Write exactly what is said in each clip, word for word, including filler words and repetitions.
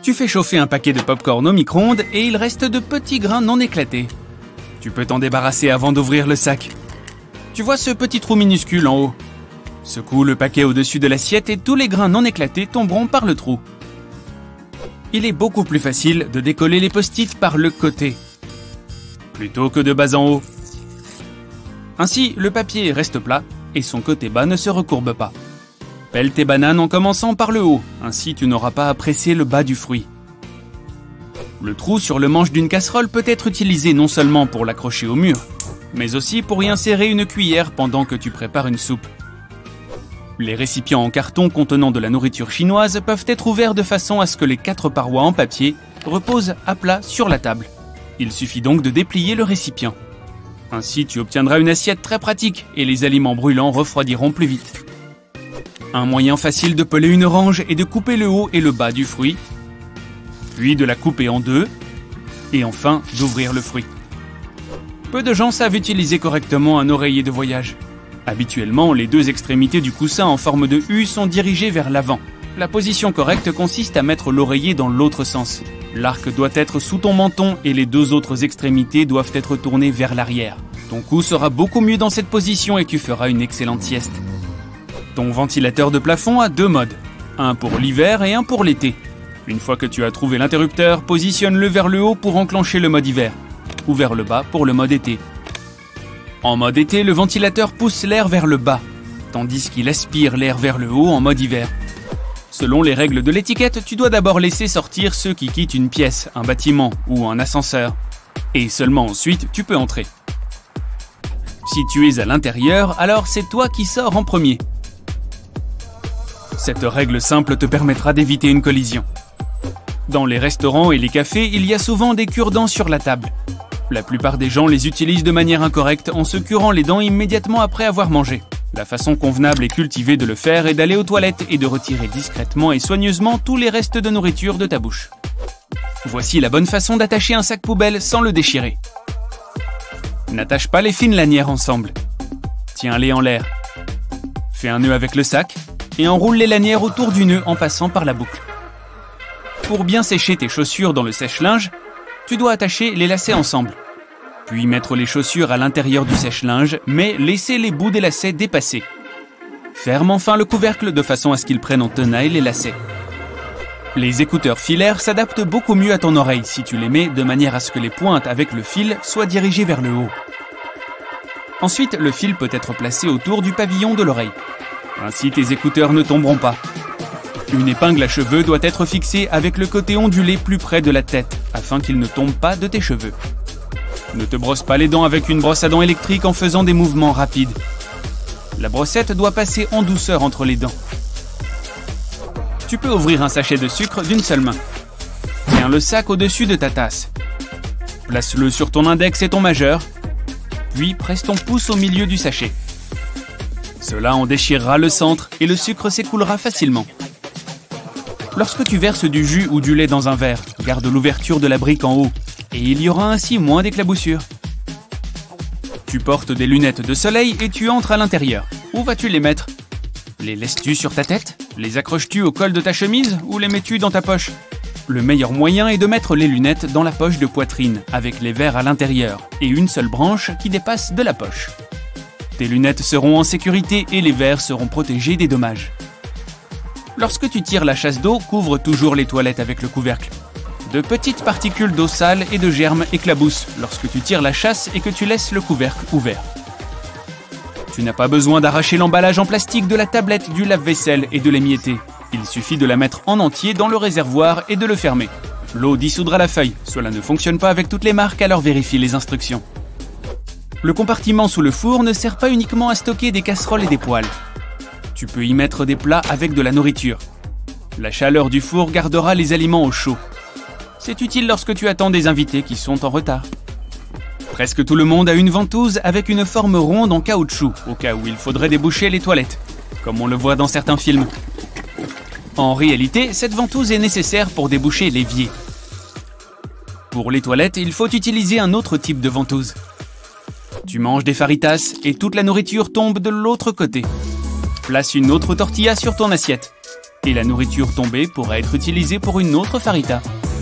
Tu fais chauffer un paquet de pop-corn au micro-ondes et il reste de petits grains non éclatés. Tu peux t'en débarrasser avant d'ouvrir le sac. Tu vois ce petit trou minuscule en haut? Secoue le paquet au-dessus de l'assiette et tous les grains non éclatés tomberont par le trou. Il est beaucoup plus facile de décoller les post-it par le côté, plutôt que de bas en haut. Ainsi, le papier reste plat et son côté bas ne se recourbe pas. Pèle tes bananes en commençant par le haut, ainsi tu n'auras pas à presser le bas du fruit. Le trou sur le manche d'une casserole peut être utilisé non seulement pour l'accrocher au mur, mais aussi pour y insérer une cuillère pendant que tu prépares une soupe. Les récipients en carton contenant de la nourriture chinoise peuvent être ouverts de façon à ce que les quatre parois en papier reposent à plat sur la table. Il suffit donc de déplier le récipient. Ainsi, tu obtiendras une assiette très pratique et les aliments brûlants refroidiront plus vite. Un moyen facile de peler une orange est de couper le haut et le bas du fruit, puis de la couper en deux, et enfin d'ouvrir le fruit. Peu de gens savent utiliser correctement un oreiller de voyage. Habituellement, les deux extrémités du coussin en forme de U sont dirigées vers l'avant. La position correcte consiste à mettre l'oreiller dans l'autre sens. L'arc doit être sous ton menton et les deux autres extrémités doivent être tournées vers l'arrière. Ton cou sera beaucoup mieux dans cette position et tu feras une excellente sieste. Ton ventilateur de plafond a deux modes, un pour l'hiver et un pour l'été. Une fois que tu as trouvé l'interrupteur, positionne-le vers le haut pour enclencher le mode hiver, ou vers le bas pour le mode été. En mode été, le ventilateur pousse l'air vers le bas, tandis qu'il aspire l'air vers le haut en mode hiver. Selon les règles de l'étiquette, tu dois d'abord laisser sortir ceux qui quittent une pièce, un bâtiment ou un ascenseur. Et seulement ensuite, tu peux entrer. Si tu es à l'intérieur, alors c'est toi qui sors en premier. Cette règle simple te permettra d'éviter une collision. Dans les restaurants et les cafés, il y a souvent des cure-dents sur la table. La plupart des gens les utilisent de manière incorrecte en se curant les dents immédiatement après avoir mangé. La façon convenable et cultivée de le faire est d'aller aux toilettes et de retirer discrètement et soigneusement tous les restes de nourriture de ta bouche. Voici la bonne façon d'attacher un sac poubelle sans le déchirer. N'attache pas les fines lanières ensemble. Tiens-les en l'air. Fais un nœud avec le sac et enroule les lanières autour du nœud en passant par la boucle. Pour bien sécher tes chaussures dans le sèche-linge, tu dois attacher les lacets ensemble. Puis mettre les chaussures à l'intérieur du sèche-linge, mais laisser les bouts des lacets dépasser. Ferme enfin le couvercle de façon à ce qu'il prenne en tenaille les lacets. Les écouteurs filaires s'adaptent beaucoup mieux à ton oreille si tu les mets de manière à ce que les pointes avec le fil soient dirigées vers le haut. Ensuite, le fil peut être placé autour du pavillon de l'oreille. Ainsi, tes écouteurs ne tomberont pas. Une épingle à cheveux doit être fixée avec le côté ondulé plus près de la tête, afin qu'il ne tombe pas de tes cheveux. Ne te brosse pas les dents avec une brosse à dents électrique en faisant des mouvements rapides. La brossette doit passer en douceur entre les dents. Tu peux ouvrir un sachet de sucre d'une seule main. Tiens le sac au-dessus de ta tasse. Place-le sur ton index et ton majeur, puis presse ton pouce au milieu du sachet. Cela en déchirera le centre et le sucre s'écoulera facilement. Lorsque tu verses du jus ou du lait dans un verre, garde l'ouverture de la brique en haut et il y aura ainsi moins d'éclaboussures. Tu portes des lunettes de soleil et tu entres à l'intérieur. Où vas-tu les mettre? Les laisses-tu sur ta tête? Les accroches-tu au col de ta chemise ou les mets-tu dans ta poche? Le meilleur moyen est de mettre les lunettes dans la poche de poitrine, avec les verres à l'intérieur et une seule branche qui dépasse de la poche. Tes lunettes seront en sécurité et les verres seront protégés des dommages. Lorsque tu tires la chasse d'eau, couvre toujours les toilettes avec le couvercle. De petites particules d'eau sale et de germes éclaboussent lorsque tu tires la chasse et que tu laisses le couvercle ouvert. Tu n'as pas besoin d'arracher l'emballage en plastique de la tablette du lave-vaisselle et de l'émietter. Il suffit de la mettre en entier dans le réservoir et de le fermer. L'eau dissoudra la feuille. Cela ne fonctionne pas avec toutes les marques, alors vérifie les instructions. Le compartiment sous le four ne sert pas uniquement à stocker des casseroles et des poêles. Tu peux y mettre des plats avec de la nourriture. La chaleur du four gardera les aliments au chaud. C'est utile lorsque tu attends des invités qui sont en retard. Presque tout le monde a une ventouse avec une forme ronde en caoutchouc, au cas où il faudrait déboucher les toilettes, comme on le voit dans certains films. En réalité, cette ventouse est nécessaire pour déboucher l'évier. Pour les toilettes, il faut utiliser un autre type de ventouse. Tu manges des faritas et toute la nourriture tombe de l'autre côté. Place une autre tortilla sur ton assiette. Et la nourriture tombée pourra être utilisée pour une autre farita.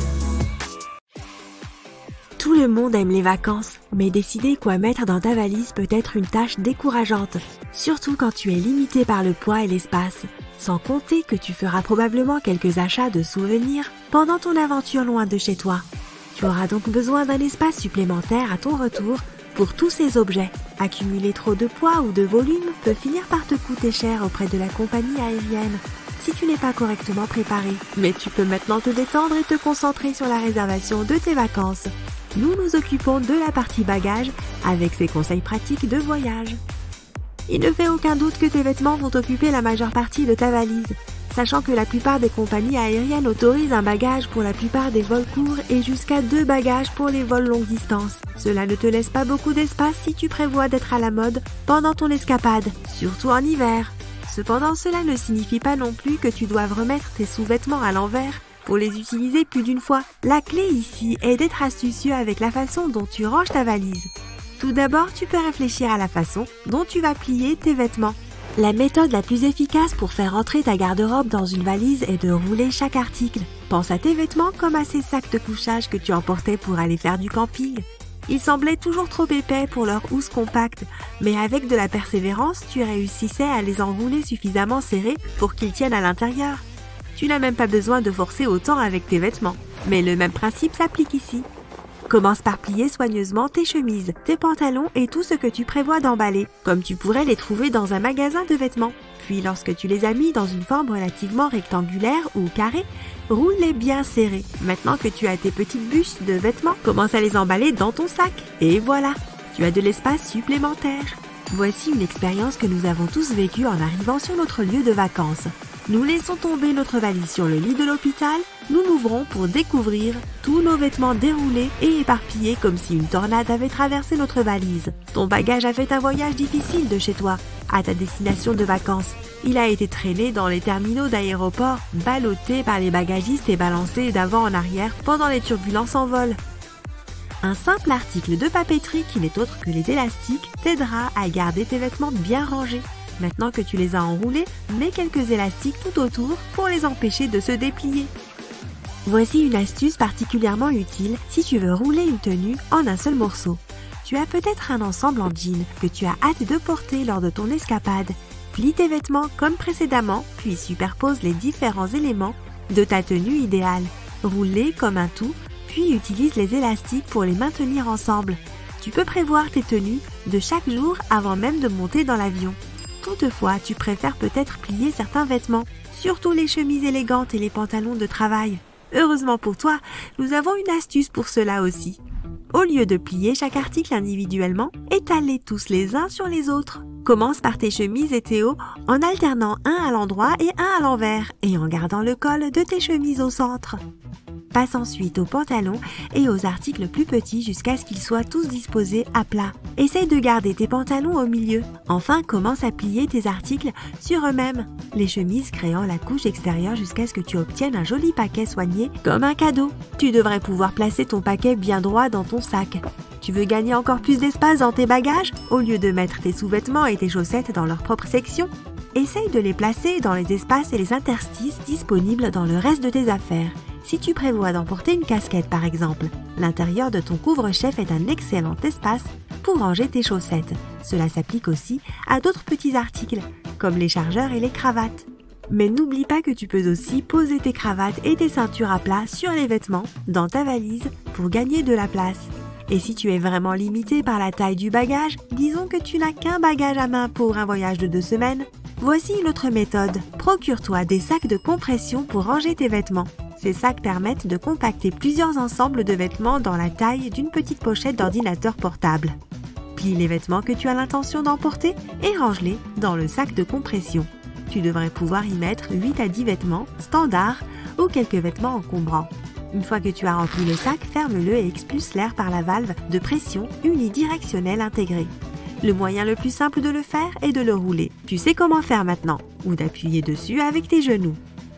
Tout le monde aime les vacances, mais décider quoi mettre dans ta valise peut être une tâche décourageante, surtout quand tu es limité par le poids et l'espace. Sans compter que tu feras probablement quelques achats de souvenirs pendant ton aventure loin de chez toi. Tu auras donc besoin d'un espace supplémentaire à ton retour pour tous ces objets. Accumuler trop de poids ou de volume peut finir par te coûter cher auprès de la compagnie aérienne si tu n'es pas correctement préparé. Mais tu peux maintenant te détendre et te concentrer sur la réservation de tes vacances. Nous nous occupons de la partie bagages avec ces conseils pratiques de voyage. Il ne fait aucun doute que tes vêtements vont occuper la majeure partie de ta valise, sachant que la plupart des compagnies aériennes autorisent un bagage pour la plupart des vols courts et jusqu'à deux bagages pour les vols longue distance. Cela ne te laisse pas beaucoup d'espace si tu prévois d'être à la mode pendant ton escapade, surtout en hiver. Cependant, cela ne signifie pas non plus que tu doives remettre tes sous-vêtements à l'envers pour les utiliser plus d'une fois. La clé ici est d'être astucieux avec la façon dont tu ranges ta valise. Tout d'abord, tu peux réfléchir à la façon dont tu vas plier tes vêtements. La méthode la plus efficace pour faire entrer ta garde-robe dans une valise est de rouler chaque article. Pense à tes vêtements comme à ces sacs de couchage que tu emportais pour aller faire du camping. Ils semblaient toujours trop épais pour leur housse compacte, mais avec de la persévérance, tu réussissais à les enrouler suffisamment serrés pour qu'ils tiennent à l'intérieur. Tu n'as même pas besoin de forcer autant avec tes vêtements, mais le même principe s'applique ici. Commence par plier soigneusement tes chemises, tes pantalons et tout ce que tu prévois d'emballer, comme tu pourrais les trouver dans un magasin de vêtements. Puis lorsque tu les as mis dans une forme relativement rectangulaire ou carrée, roule-les bien serrés. Maintenant que tu as tes petites bûches de vêtements, commence à les emballer dans ton sac. Et voilà, tu as de l'espace supplémentaire. Voici une expérience que nous avons tous vécue en arrivant sur notre lieu de vacances. Nous laissons tomber notre valise sur le lit de l'hôpital, nous m'ouvrons pour découvrir tous nos vêtements déroulés et éparpillés comme si une tornade avait traversé notre valise. Ton bagage a fait un voyage difficile de chez toi à ta destination de vacances. Il a été traîné dans les terminaux d'aéroport, ballotté par les bagagistes et balancé d'avant en arrière pendant les turbulences en vol. Un simple article de papeterie qui n'est autre que les élastiques t'aidera à garder tes vêtements bien rangés. Maintenant que tu les as enroulés, mets quelques élastiques tout autour pour les empêcher de se déplier. Voici une astuce particulièrement utile si tu veux rouler une tenue en un seul morceau. Tu as peut-être un ensemble en jean que tu as hâte de porter lors de ton escapade. Plie tes vêtements comme précédemment, puis superpose les différents éléments de ta tenue idéale. Roule-les comme un tout, puis utilise les élastiques pour les maintenir ensemble. Tu peux prévoir tes tenues de chaque jour avant même de monter dans l'avion. Toutefois, tu préfères peut-être plier certains vêtements, surtout les chemises élégantes et les pantalons de travail. Heureusement pour toi, nous avons une astuce pour cela aussi. Au lieu de plier chaque article individuellement, étale-les tous les uns sur les autres. Commence par tes chemises et tes hauts en alternant un à l'endroit et un à l'envers et en gardant le col de tes chemises au centre. Passe ensuite aux pantalons et aux articles plus petits jusqu'à ce qu'ils soient tous disposés à plat. Essaye de garder tes pantalons au milieu. Enfin, commence à plier tes articles sur eux-mêmes, les chemises créant la couche extérieure jusqu'à ce que tu obtiennes un joli paquet soigné comme un cadeau. Tu devrais pouvoir placer ton paquet bien droit dans ton sac. Tu veux gagner encore plus d'espace dans tes bagages? Au lieu de mettre tes sous-vêtements et tes chaussettes dans leur propre section, essaye de les placer dans les espaces et les interstices disponibles dans le reste de tes affaires. Si tu prévois d'emporter une casquette par exemple, l'intérieur de ton couvre-chef est un excellent espace pour ranger tes chaussettes. Cela s'applique aussi à d'autres petits articles, comme les chargeurs et les cravates. Mais n'oublie pas que tu peux aussi poser tes cravates et tes ceintures à plat sur les vêtements, dans ta valise, pour gagner de la place. Et si tu es vraiment limité par la taille du bagage, disons que tu n'as qu'un bagage à main pour un voyage de deux semaines, voici une autre méthode. Procure-toi des sacs de compression pour ranger tes vêtements. Ces sacs permettent de compacter plusieurs ensembles de vêtements dans la taille d'une petite pochette d'ordinateur portable. Plie les vêtements que tu as l'intention d'emporter et range-les dans le sac de compression. Tu devrais pouvoir y mettre huit à dix vêtements standards ou quelques vêtements encombrants. Une fois que tu as rempli le sac, ferme-le et expulse l'air par la valve de pression unidirectionnelle intégrée. Le moyen le plus simple de le faire est de le rouler. Tu sais comment faire maintenant, ou d'appuyer dessus avec tes genoux.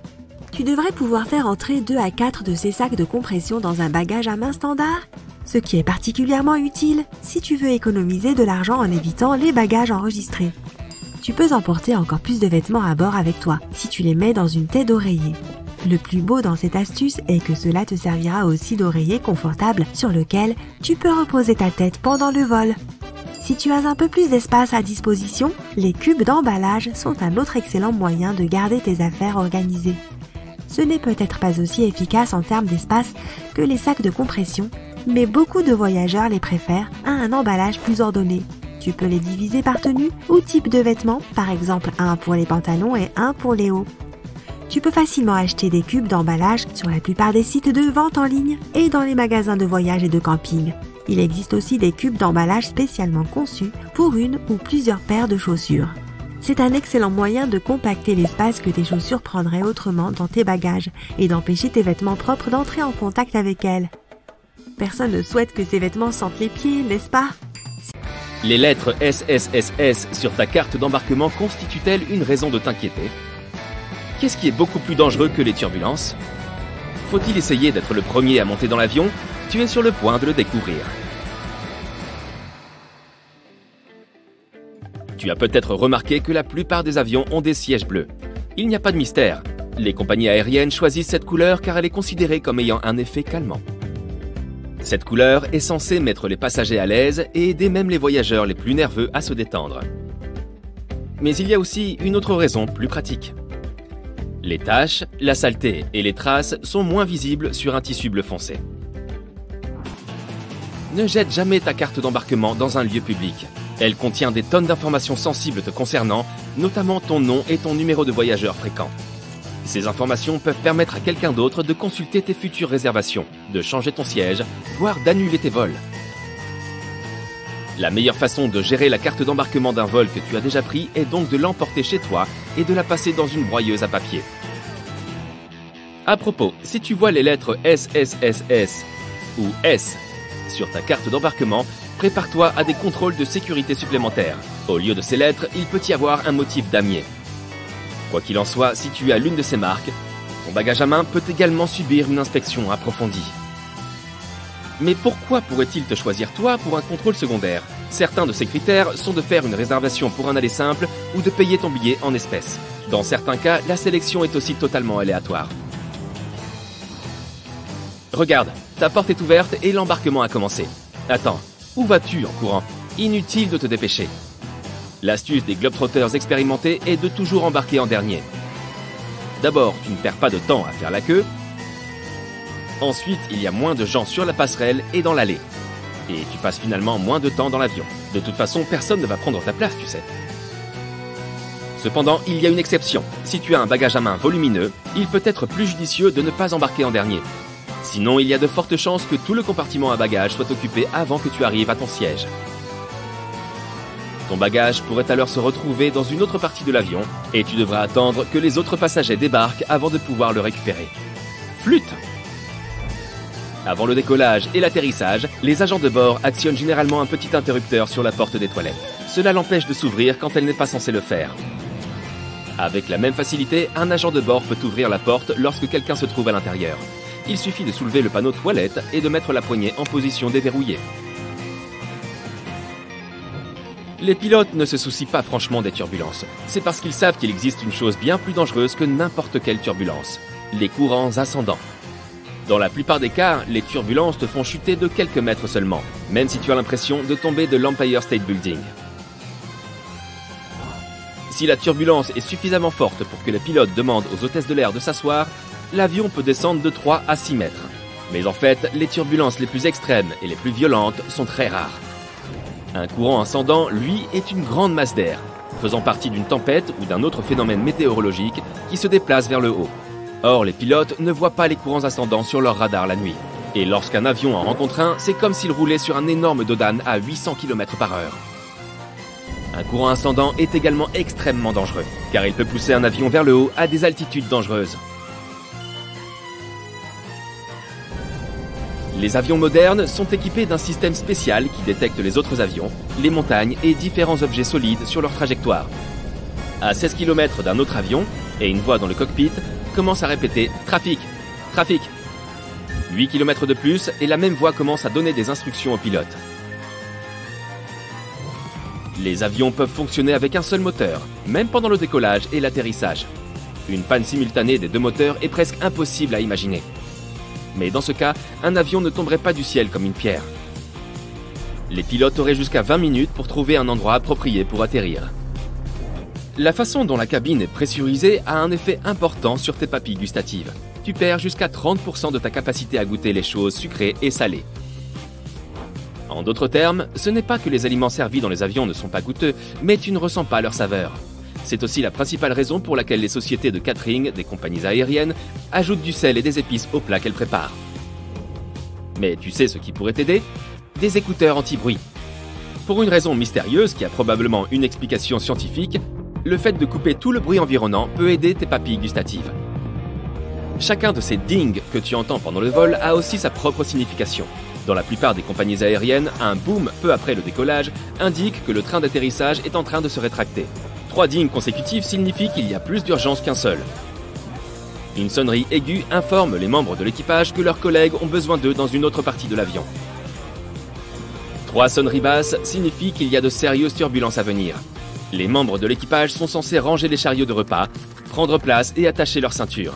Tu devrais pouvoir faire entrer deux à quatre de ces sacs de compression dans un bagage à main standard, ce qui est particulièrement utile si tu veux économiser de l'argent en évitant les bagages enregistrés. Tu peux emporter encore plus de vêtements à bord avec toi si tu les mets dans une tête d'oreiller. Le plus beau dans cette astuce est que cela te servira aussi d'oreiller confortable sur lequel tu peux reposer ta tête pendant le vol. Si tu as un peu plus d'espace à disposition, les cubes d'emballage sont un autre excellent moyen de garder tes affaires organisées. Ce n'est peut-être pas aussi efficace en termes d'espace que les sacs de compression, mais beaucoup de voyageurs les préfèrent à un emballage plus ordonné. Tu peux les diviser par tenue ou type de vêtements, par exemple un pour les pantalons et un pour les hauts. Tu peux facilement acheter des cubes d'emballage sur la plupart des sites de vente en ligne et dans les magasins de voyage et de camping. Il existe aussi des cubes d'emballage spécialement conçus pour une ou plusieurs paires de chaussures. C'est un excellent moyen de compacter l'espace que tes chaussures prendraient autrement dans tes bagages et d'empêcher tes vêtements propres d'entrer en contact avec elles. Personne ne souhaite que ses vêtements sentent les pieds, n'est-ce pas? Les lettres S S S S sur ta carte d'embarquement constituent-elles une raison de t'inquiéter? Qu'est-ce qui est beaucoup plus dangereux que les turbulences? Faut-il essayer d'être le premier à monter dans l'avion? Tu es sur le point de le découvrir. Tu as peut-être remarqué que la plupart des avions ont des sièges bleus. Il n'y a pas de mystère. Les compagnies aériennes choisissent cette couleur car elle est considérée comme ayant un effet calmant. Cette couleur est censée mettre les passagers à l'aise et aider même les voyageurs les plus nerveux à se détendre. Mais il y a aussi une autre raison plus pratique. Les taches, la saleté et les traces sont moins visibles sur un tissu bleu foncé. Ne jette jamais ta carte d'embarquement dans un lieu public. Elle contient des tonnes d'informations sensibles te concernant, notamment ton nom et ton numéro de voyageur fréquent. Ces informations peuvent permettre à quelqu'un d'autre de consulter tes futures réservations, de changer ton siège, voire d'annuler tes vols. La meilleure façon de gérer la carte d'embarquement d'un vol que tu as déjà pris est donc de l'emporter chez toi et de la passer dans une broyeuse à papier. À propos, si tu vois les lettres S S S S ou S sur ta carte d'embarquement, prépare-toi à des contrôles de sécurité supplémentaires. Au lieu de ces lettres, il peut y avoir un motif damier. Quoi qu'il en soit, si tu as l'une de ces marques, ton bagage à main peut également subir une inspection approfondie. Mais pourquoi pourrait-il te choisir toi pour un contrôle secondaire? Certains de ces critères sont de faire une réservation pour un aller simple ou de payer ton billet en espèces. Dans certains cas, la sélection est aussi totalement aléatoire. Regarde, ta porte est ouverte et l'embarquement a commencé. Attends, où vas-tu en courant? Inutile de te dépêcher. L'astuce des globetrotters expérimentés est de toujours embarquer en dernier. D'abord, tu ne perds pas de temps à faire la queue. Ensuite, il y a moins de gens sur la passerelle et dans l'allée. Et tu passes finalement moins de temps dans l'avion. De toute façon, personne ne va prendre ta place, tu sais. Cependant, il y a une exception. Si tu as un bagage à main volumineux, il peut être plus judicieux de ne pas embarquer en dernier. Sinon, il y a de fortes chances que tout le compartiment à bagages soit occupé avant que tu arrives à ton siège. Ton bagage pourrait alors se retrouver dans une autre partie de l'avion et tu devras attendre que les autres passagers débarquent avant de pouvoir le récupérer. Flûte! Avant le décollage et l'atterrissage, les agents de bord actionnent généralement un petit interrupteur sur la porte des toilettes. Cela l'empêche de s'ouvrir quand elle n'est pas censée le faire. Avec la même facilité, un agent de bord peut ouvrir la porte lorsque quelqu'un se trouve à l'intérieur. Il suffit de soulever le panneau toilette et de mettre la poignée en position déverrouillée. Les pilotes ne se soucient pas franchement des turbulences. C'est parce qu'ils savent qu'il existe une chose bien plus dangereuse que n'importe quelle turbulence. Les courants ascendants. Dans la plupart des cas, les turbulences te font chuter de quelques mètres seulement, même si tu as l'impression de tomber de l'Empire State Building. Si la turbulence est suffisamment forte pour que les pilotes demandent aux hôtesses de l'air de s'asseoir, l'avion peut descendre de trois à six mètres. Mais en fait, les turbulences les plus extrêmes et les plus violentes sont très rares. Un courant ascendant, lui, est une grande masse d'air, faisant partie d'une tempête ou d'un autre phénomène météorologique qui se déplace vers le haut. Or, les pilotes ne voient pas les courants ascendants sur leur radar la nuit. Et lorsqu'un avion en rencontre un, c'est comme s'il roulait sur un énorme dodan à huit cents kilomètres par heure. Un courant ascendant est également extrêmement dangereux, car il peut pousser un avion vers le haut à des altitudes dangereuses. Les avions modernes sont équipés d'un système spécial qui détecte les autres avions, les montagnes et différents objets solides sur leur trajectoire. À seize kilomètres d'un autre avion, et une voix dans le cockpit commence à répéter « Trafic, trafic ». huit kilomètres de plus et la même voix commence à donner des instructions aux pilotes. Les avions peuvent fonctionner avec un seul moteur, même pendant le décollage et l'atterrissage. Une panne simultanée des deux moteurs est presque impossible à imaginer. Mais dans ce cas, un avion ne tomberait pas du ciel comme une pierre. Les pilotes auraient jusqu'à vingt minutes pour trouver un endroit approprié pour atterrir. La façon dont la cabine est pressurisée a un effet important sur tes papilles gustatives. Tu perds jusqu'à trente pour cent de ta capacité à goûter les choses sucrées et salées. En d'autres termes, ce n'est pas que les aliments servis dans les avions ne sont pas goûteux, mais tu ne ressens pas leur saveur. C'est aussi la principale raison pour laquelle les sociétés de catering des compagnies aériennes ajoutent du sel et des épices aux plats qu'elles préparent. Mais tu sais ce qui pourrait t'aider ? Des écouteurs anti-bruit. Pour une raison mystérieuse qui a probablement une explication scientifique, le fait de couper tout le bruit environnant peut aider tes papilles gustatives. Chacun de ces dings que tu entends pendant le vol a aussi sa propre signification. Dans la plupart des compagnies aériennes, un boom peu après le décollage indique que le train d'atterrissage est en train de se rétracter. Trois dings consécutifs signifient qu'il y a plus d'urgence qu'un seul. Une sonnerie aiguë informe les membres de l'équipage que leurs collègues ont besoin d'eux dans une autre partie de l'avion. Trois sonneries basses signifient qu'il y a de sérieuses turbulences à venir. Les membres de l'équipage sont censés ranger les chariots de repas, prendre place et attacher leur ceinture.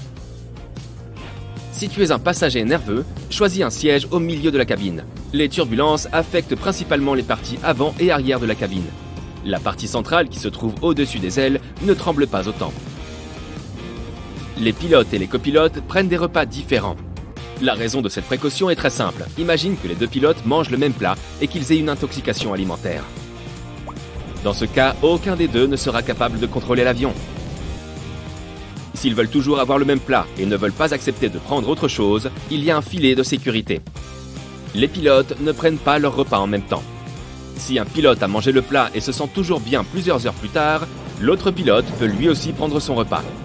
Si tu es un passager nerveux, choisis un siège au milieu de la cabine. Les turbulences affectent principalement les parties avant et arrière de la cabine. La partie centrale, qui se trouve au-dessus des ailes, ne tremble pas autant. Les pilotes et les copilotes prennent des repas différents. La raison de cette précaution est très simple. Imagine que les deux pilotes mangent le même plat et qu'ils aient une intoxication alimentaire. Dans ce cas, aucun des deux ne sera capable de contrôler l'avion. S'ils veulent toujours avoir le même plat et ne veulent pas accepter de prendre autre chose, il y a un filet de sécurité. Les pilotes ne prennent pas leur repas en même temps. Si un pilote a mangé le plat et se sent toujours bien plusieurs heures plus tard, l'autre pilote peut lui aussi prendre son repas.